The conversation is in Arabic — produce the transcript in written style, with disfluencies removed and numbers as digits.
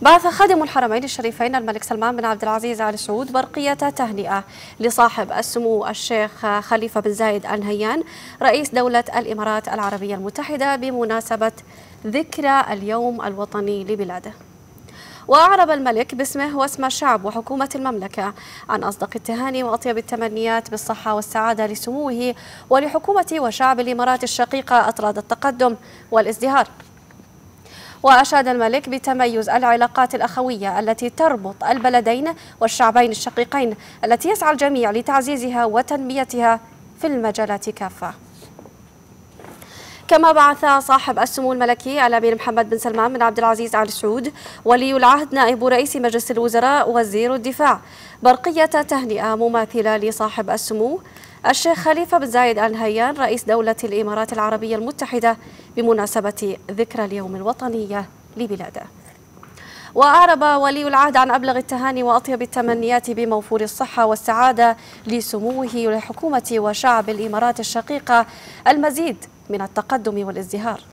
بعث خادم الحرمين الشريفين الملك سلمان بن عبد العزيز آل سعود برقية تهنئة لصاحب السمو الشيخ خليفة بن زايد آل نهيان رئيس دولة الإمارات العربية المتحدة بمناسبة ذكرى اليوم الوطني لبلاده. وأعرب الملك باسمه واسم الشعب وحكومة المملكة عن أصدق التهاني وأطيب التمنيات بالصحة والسعادة لسموه ولحكومة وشعب الإمارات الشقيقة أطراد التقدم والازدهار. وأشاد الملك بتميز العلاقات الأخوية التي تربط البلدين والشعبين الشقيقين التي يسعى الجميع لتعزيزها وتنميتها في المجالات كافة. كما بعث صاحب السمو الملكي الأمير محمد بن سلمان بن عبد العزيز آل سعود ولي العهد نائب رئيس مجلس الوزراء وزير الدفاع برقية تهنئة مماثلة لصاحب السمو الشيخ خليفة بن زايد آل نهيان رئيس دولة الإمارات العربية المتحدة بمناسبة ذكرى اليوم الوطني لبلاده. وأعرب ولي العهد عن أبلغ التهاني وأطيب التمنيات بموفور الصحة والسعادة لسموه ولحكومة وشعب الإمارات الشقيقة المزيد من التقدم والازدهار.